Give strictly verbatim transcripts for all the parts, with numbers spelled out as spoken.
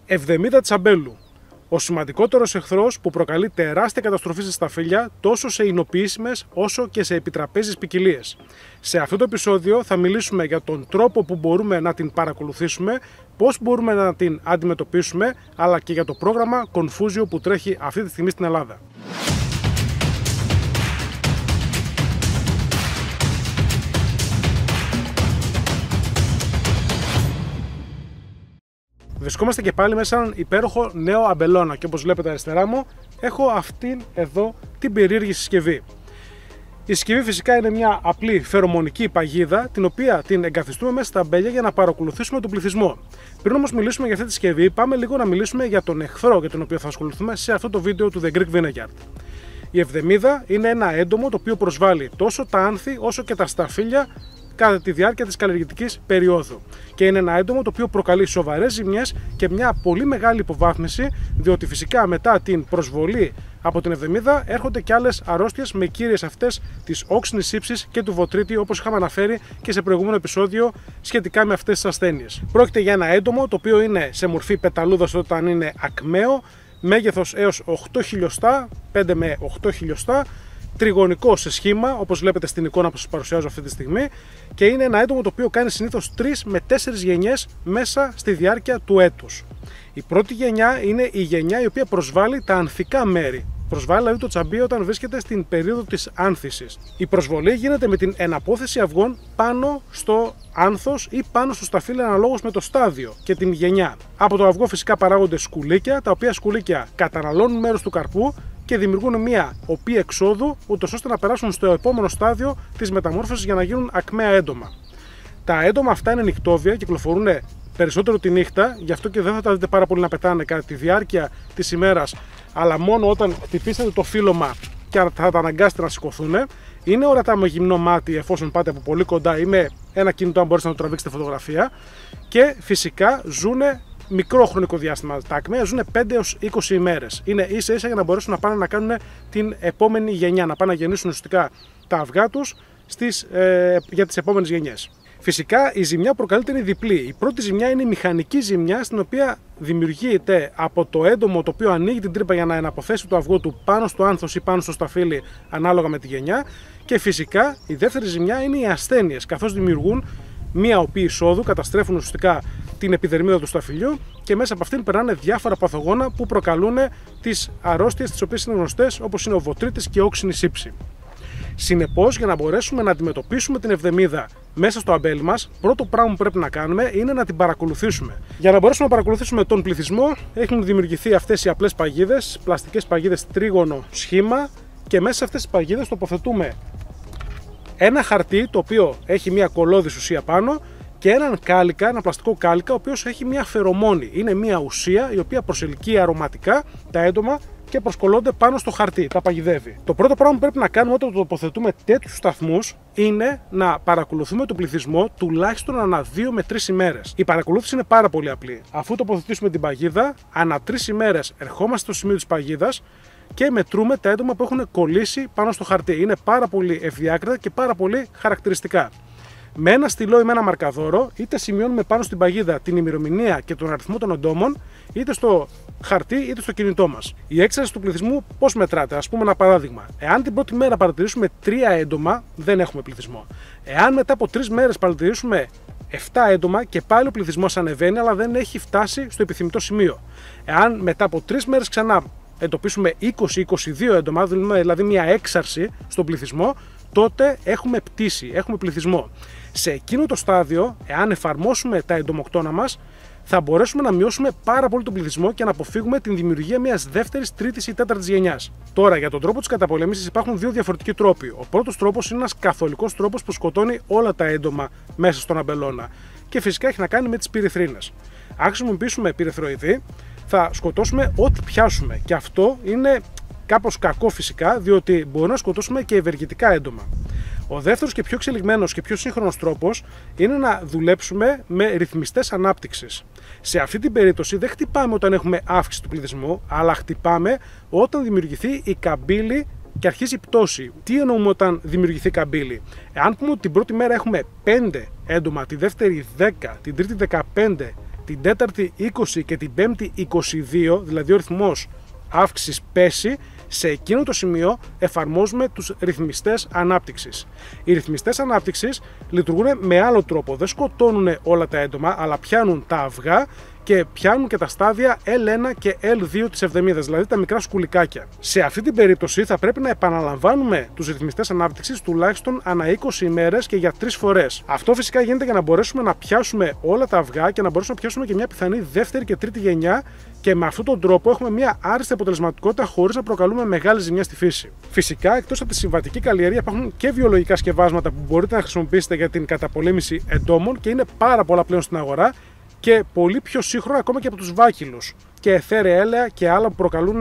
Εβδεμίδα της αμπέλου. Ο σημαντικότερος εχθρός που προκαλεί τεράστια καταστροφή στα σταφύλια τόσο σε εινοποιήσιμες όσο και σε επιτραπέζιες ποικιλίες. Σε αυτό το επεισόδιο θα μιλήσουμε για τον τρόπο που μπορούμε να την παρακολουθήσουμε, πώς μπορούμε να την αντιμετωπίσουμε, αλλά και για το πρόγραμμα Confusio που τρέχει αυτή τη στιγμή στην Ελλάδα. Βρισκόμαστε και πάλι μέσα σε έναν υπέροχο νέο αμπελώνα και όπως βλέπετε αριστερά μου έχω αυτήν εδώ την περίεργη συσκευή. Η συσκευή φυσικά είναι μια απλή φερομονική παγίδα την οποία την εγκαθιστούμε μέσα στα αμπέλια για να παρακολουθήσουμε τον πληθυσμό. Πριν όμως μιλήσουμε για αυτή τη συσκευή, πάμε λίγο να μιλήσουμε για τον εχθρό για τον οποίο θα ασχοληθούμε σε αυτό το βίντεο του The Greek Vineyard. Η Εβδεμίδα είναι ένα έντομο το οποίο προσβάλλει τόσο τα άνθη όσο και τα σταφύλια κατά τη διάρκεια της καλλιεργητικής περίοδου. Και είναι ένα έντομο το οποίο προκαλεί σοβαρές ζημιές και μια πολύ μεγάλη υποβάθμιση, διότι φυσικά μετά την προσβολή από την Εβδεμίδα έρχονται και άλλες αρρώστιες με κύριες αυτές της όξινης ύψης και του βοτρίτη, όπως είχαμε αναφέρει και σε προηγούμενο επεισόδιο σχετικά με αυτές τις ασθένειες. Πρόκειται για ένα έντομο το οποίο είναι σε μορφή πεταλούδας όταν είναι ακμαίο, μέγεθος έως οκτώ χιλιοστά, πέντε με οκτώ χιλιοστά, τριγωνικό σε σχήμα, όπως βλέπετε στην εικόνα που σας παρουσιάζω αυτή τη στιγμή, και είναι ένα έντομο το οποίο κάνει συνήθως τρεις με τέσσερις γενιές μέσα στη διάρκεια του έτους. Η πρώτη γενιά είναι η γενιά η οποία προσβάλλει τα ανθικά μέρη. Προσβάλλει δηλαδή το τσαμπί όταν βρίσκεται στην περίοδο της άνθησης. Η προσβολή γίνεται με την εναπόθεση αυγών πάνω στο άνθος ή πάνω στο σταφύλι αναλόγως με το στάδιο και την γενιά. Από το αυγό φυσικά παράγονται σκουλίκια, τα οποία σκουλίκια καταναλώνουν μέρος του καρπού και δημιουργούν μια οπή εξόδου, ούτως ώστε να περάσουν στο επόμενο στάδιο της μεταμόρφωσης για να γίνουν ακμαία έντομα. Τα έντομα αυτά είναι νυχτόβια, κυκλοφορούν περισσότερο τη νύχτα, γι' αυτό και δεν θα τα δείτε πάρα πολύ να πετάνε κατά τη διάρκεια της ημέρας, αλλά μόνο όταν χτυπήσετε το φύλλωμα και θα τα αναγκάσετε να σηκωθούν. Είναι ορατά με γυμνό μάτι εφόσον πάτε από πολύ κοντά ή με ένα κινητό αν μπορείτε να το τραβήξετε φωτογραφία, και φυσικά ζουν μικρό χρονικό διάστημα. Τα ακμαία ζουν πέντε έως είκοσι ημέρες. Είναι ίσα ίσα για να μπορέσουν να πάνε να κάνουν την επόμενη γενιά, να πάνε να γεννήσουν ουσιαστικά τα αυγά τους στις, ε, για τις επόμενες γενιές. Φυσικά η ζημιά που προκαλείται είναι διπλή. Η πρώτη ζημιά είναι η μηχανική ζημιά, στην οποία δημιουργείται από το έντομο το οποίο ανοίγει την τρύπα για να εναποθέσει το αυγό του πάνω στο άνθος ή πάνω στο σταφύλι, ανάλογα με τη γενιά. Και φυσικά η δεύτερη ζημιά είναι οι ασθένειες, καθώς δημιουργούν μία οπή εισόδου, καταστρέφουν ουσιαστικά την επιδερμίδα του σταφυλιού και μέσα από αυτήν περνάνε διάφορα παθογόνα που προκαλούν τις αρρώστιες τις οποίες είναι γνωστές, όπως είναι ο βοτρίτης και η όξινη σύψη. Συνεπώς, για να μπορέσουμε να αντιμετωπίσουμε την Εβδεμίδα μέσα στο αμπέλι μας, πρώτο πράγμα που πρέπει να κάνουμε είναι να την παρακολουθήσουμε. Για να μπορέσουμε να παρακολουθήσουμε τον πληθυσμό, έχουν δημιουργηθεί αυτές οι απλές παγίδες, πλαστικές παγίδες τρίγωνο σχήμα, και μέσα σε αυτές τις παγίδες τοποθετούμε ένα χαρτί το οποίο έχει μια κολλώδης ουσία πάνω και έναν κάλικα, ένα πλαστικό κάλικα, ο οποίος έχει μια φερομόνη. Είναι μια ουσία η οποία προσελκύει αρωματικά τα έντομα και προσκολώνται πάνω στο χαρτί, τα παγιδεύει. Το πρώτο πράγμα που πρέπει να κάνουμε όταν τοποθετούμε τέτοιους σταθμούς είναι να παρακολουθούμε τον πληθυσμό τουλάχιστον ανά δύο με τρεις ημέρες. Η παρακολούθηση είναι πάρα πολύ απλή. Αφού τοποθετήσουμε την παγίδα, ανά τρεις ημέρες ερχόμαστε στο σημείο της παγίδας και μετρούμε τα έντομα που έχουν κολλήσει πάνω στο χαρτί. Είναι πάρα πολύ ευδιάκριτα και πάρα πολύ χαρακτηριστικά. Με ένα στυλό ή με ένα μαρκαδόρο, είτε σημειώνουμε πάνω στην παγίδα την ημερομηνία και τον αριθμό των εντόμων, είτε στο χαρτί είτε στο κινητό μας. Η έξαρση του πληθυσμού πώς μετράται? Ας πούμε ένα παράδειγμα. Εάν την πρώτη μέρα παρατηρήσουμε τρία έντομα, δεν έχουμε πληθυσμό. Εάν μετά από τρεις μέρες παρατηρήσουμε επτά έντομα, και πάλι ο πληθυσμός ανεβαίνει, αλλά δεν έχει φτάσει στο επιθυμητό σημείο. Εάν μετά από τρεις μέρες ξανά εντοπίσουμε είκοσι με είκοσι δύο έντομα, δηλαδή μια έξαρση στον πληθυσμό, τότε έχουμε πτήσει, έχουμε πληθυσμό. Σε εκείνο το στάδιο, εάν εφαρμόσουμε τα εντομοκτώνα μας, θα μπορέσουμε να μειώσουμε πάρα πολύ τον πληθυσμό και να αποφύγουμε την δημιουργία μιας δεύτερης, τρίτης ή τέταρτης γενιάς. Τώρα, για τον τρόπο της καταπολέμησης υπάρχουν δύο διαφορετικοί τρόποι. Ο πρώτος τρόπος είναι ένας καθολικός τρόπος που σκοτώνει όλα τα έντομα μέσα στον αμπελώνα. Και φυσικά έχει να κάνει με τις πυρηθρίνες. Αν χρησιμοποιήσουμε πυρηθροειδή, θα σκοτώσουμε ό,τι πιάσουμε. Και αυτό είναι κάπως κακό φυσικά, διότι μπορούμε να σκοτώσουμε και ευεργετικά έντομα. Ο δεύτερος και πιο εξελιγμένος και πιο σύγχρονος τρόπος είναι να δουλέψουμε με ρυθμιστές ανάπτυξης. Σε αυτή την περίπτωση δεν χτυπάμε όταν έχουμε αύξηση του πληθυσμού, αλλά χτυπάμε όταν δημιουργηθεί η καμπύλη και αρχίζει η πτώση. Τι εννοούμε όταν δημιουργηθεί καμπύλη? Εάν πούμε ότι την πρώτη μέρα έχουμε πέντε έντομα, τη δεύτερη δέκα, την τρίτη δεκαπέντε την τέταρτη είκοσι και την πέμπτη είκοσι δύο, δηλαδή ο ρυθμός αύξησης πέσει, σε εκείνο το σημείο εφαρμόζουμε τους ρυθμιστές ανάπτυξης. Οι ρυθμιστές ανάπτυξης λειτουργούν με άλλο τρόπο. Δεν σκοτώνουν όλα τα έντομα, αλλά πιάνουν τα αυγά και πιάνουν και τα στάδια ελ ένα και ελ δύο της εβδομίδας, δηλαδή τα μικρά σκουλικάκια. Σε αυτή την περίπτωση θα πρέπει να επαναλαμβάνουμε τους ρυθμιστές ανάπτυξης τουλάχιστον ανά είκοσι ημέρες και για τρεις φορές. Αυτό φυσικά γίνεται για να μπορέσουμε να πιάσουμε όλα τα αυγά και να μπορέσουμε να πιάσουμε και μια πιθανή δεύτερη και τρίτη γενιά, και με αυτόν τον τρόπο έχουμε μια άριστη αποτελεσματικότητα χωρίς να προκαλούμε μεγάλη ζημιά στη φύση. Φυσικά, εκτός από τη συμβατική καλλιέργεια, υπάρχουν και βιολογικά σκευάσματα που μπορείτε να χρησιμοποιήσετε για την καταπολέμηση εντόμων και είναι πάρα πολλά πλέον στην αγορά και πολύ πιο σύγχρονα ακόμα και από τους βάκυλους και αιθέρια έλαια και άλλα που προκαλούν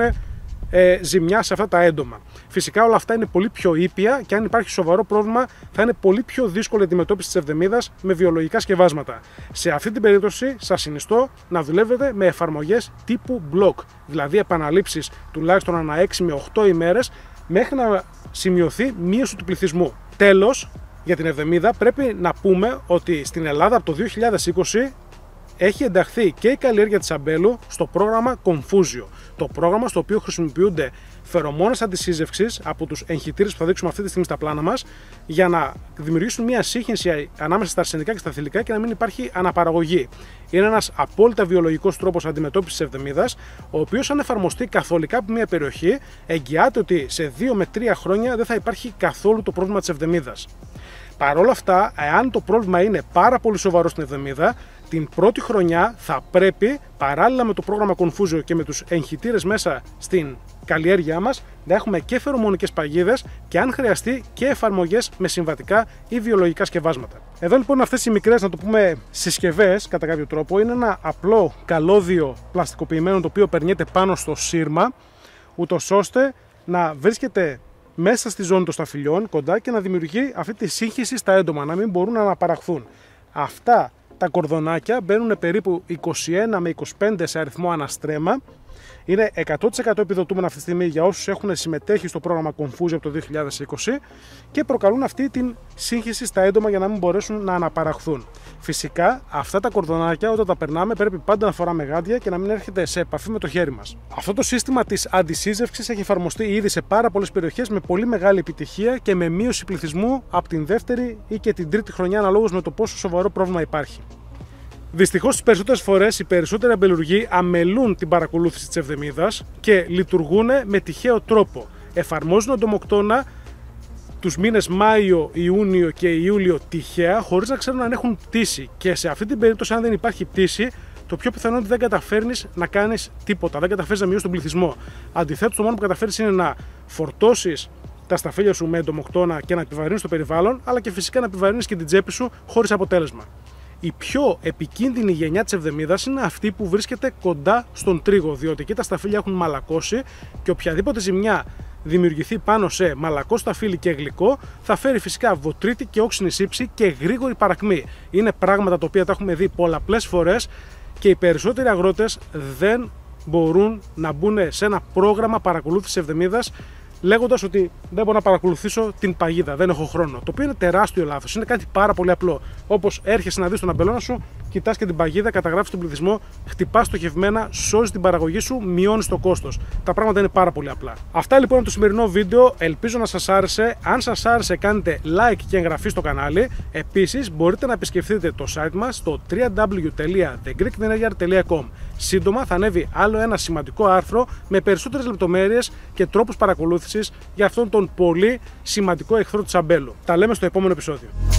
ε, ζημιά σε αυτά τα έντομα. Φυσικά όλα αυτά είναι πολύ πιο ήπια και αν υπάρχει σοβαρό πρόβλημα θα είναι πολύ πιο δύσκολη η αντιμετώπιση της ευδεμίδας με βιολογικά σκευάσματα. Σε αυτή την περίπτωση σας συνιστώ να δουλεύετε με εφαρμογές τύπου block, δηλαδή επαναλήψεις τουλάχιστον ανά έξι με οκτώ ημέρες μέχρι να σημειωθεί μείωση του πληθυσμού. Τέλος, για την ευδεμίδα πρέπει να πούμε ότι στην Ελλάδα από το δύο χιλιάδες είκοσι έχει ενταχθεί και η καλλιέργεια της αμπέλου στο πρόγραμμα Confusio. Το πρόγραμμα στο οποίο χρησιμοποιούνται φερομόνες αντισύζευξης από τους εγχητήρες που θα δείξουμε αυτή τη στιγμή στα πλάνα μας, για να δημιουργήσουν μια σύγχυνση ανάμεσα στα αρσενικά και στα θηλυκά και να μην υπάρχει αναπαραγωγή. Είναι ένας απόλυτα βιολογικός τρόπος αντιμετώπισης της ευδεμίδας, ο οποίος, αν εφαρμοστεί καθολικά από μια περιοχή, εγγυάται ότι σε δύο με τρία χρόνια δεν θα υπάρχει καθόλου το πρόβλημα της ευδεμίδας. Παρ' όλα αυτά, εάν το πρόβλημα είναι πάρα πολύ σοβαρό στην ευδεμίδα, την πρώτη χρονιά θα πρέπει, παράλληλα με το πρόγραμμα Confusio και με τους εγχητήρες μέσα στην καλλιέργειά μας, να έχουμε και φερομονικές παγίδες και, αν χρειαστεί, και εφαρμογές με συμβατικά ή βιολογικά σκευάσματα. Εδώ λοιπόν αυτές οι μικρές, να το πούμε, συσκευές κατά κάποιο τρόπο, είναι ένα απλό καλώδιο πλαστικοποιημένο το οποίο περνιέται πάνω στο σύρμα, ούτως ώστε να βρίσκεται μέσα στη ζώνη των σταφυλιών κοντά και να δημιουργεί αυτή τη σύγχυση στα έντομα, να μην μπορούν να αναπαραχθούν. Αυτά τα κορδονάκια μπαίνουν περίπου είκοσι ένα με είκοσι πέντε σε αριθμό αναστρέμα. Είναι εκατό τοις εκατό επιδοτούμενα αυτή τη στιγμή για όσους έχουν συμμετέχει στο πρόγραμμα Confusio από το δύο χιλιάδες είκοσι και προκαλούν αυτή την σύγχυση στα έντομα για να μην μπορέσουν να αναπαραχθούν. Φυσικά, αυτά τα κορδονάκια όταν τα περνάμε πρέπει πάντα να φοράμε γάντια και να μην έρχεται σε επαφή με το χέρι μας. Αυτό το σύστημα της αντισύζευξης έχει εφαρμοστεί ήδη σε πάρα πολλές περιοχές με πολύ μεγάλη επιτυχία και με μείωση πληθυσμού από την δεύτερη ή και την τρίτη χρονιά, αναλόγως με το πόσο σοβαρό πρόβλημα υπάρχει. Δυστυχώς, τις περισσότερες φορές οι περισσότεροι αμπελουργοί αμελούν την παρακολούθηση της ευδεμίδας και λειτουργούν με τυχαίο τρόπο. Εφαρμόζουν εντομοκτώνα τους μήνες Μάιο, Ιούνιο και Ιούλιο τυχαία, χωρίς να ξέρουν αν έχουν πτήσει. Και σε αυτή την περίπτωση, αν δεν υπάρχει πτήση, το πιο πιθανό είναι ότι δεν καταφέρνεις να κάνεις τίποτα, δεν καταφέρεις να μειώσεις τον πληθυσμό. Αντιθέτως, το μόνο που καταφέρεις είναι να φορτώσεις τα σταφύλια σου με εντομοκτώνα και να επιβαρύνεις το περιβάλλον, αλλά και φυσικά να επιβαρύνεις και την τσέπη σου χωρίς αποτέλεσμα. Η πιο επικίνδυνη γενιά της ευδεμίδας είναι αυτή που βρίσκεται κοντά στον τρίγο, διότι εκεί τα σταφύλια έχουν μαλακώσει και οποιαδήποτε ζημιά δημιουργηθεί πάνω σε μαλακό σταφύλι και γλυκό θα φέρει φυσικά βοτρίτη και όξινη σύψη και γρήγορη παρακμή. Είναι πράγματα τα οποία τα έχουμε δει πολλαπλές φορές και οι περισσότεροι αγρότες δεν μπορούν να μπουν σε ένα πρόγραμμα παρακολούθησης ευδεμίδας, λέγοντας ότι δεν μπορώ να παρακολουθήσω την παγίδα, δεν έχω χρόνο. Το οποίο είναι τεράστιο λάθος. Είναι κάτι πάρα πολύ απλό. Όπως έρχεσαι να δεις τον αμπελώνα σου, κοιτάς και την παγίδα, καταγράφεις τον πληθυσμό, χτυπάς στοχευμένα, σώζεις την παραγωγή σου, μειώνεις το κόστος. Τα πράγματα είναι πάρα πολύ απλά. Αυτά λοιπόν είναι το σημερινό βίντεο. Ελπίζω να σας άρεσε. Αν σας άρεσε, κάντε like και εγγραφή στο κανάλι. Επίσης, μπορείτε να επισκεφτείτε το site μας στο double-u double-u double-u τελεία the greek vineyard τελεία com. Σύντομα θα ανέβει άλλο ένα σημαντικό άρθρο με περισσότερες λεπτομέρειες και τρόπους παρακολούθησης για αυτόν τον πολύ σημαντικό εχθρό της αμπέλου. Τα λέμε στο επόμενο επεισόδιο.